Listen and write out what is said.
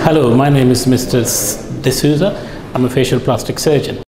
Hello, my name is Mr. D'Souza. I'm a facial plastic surgeon.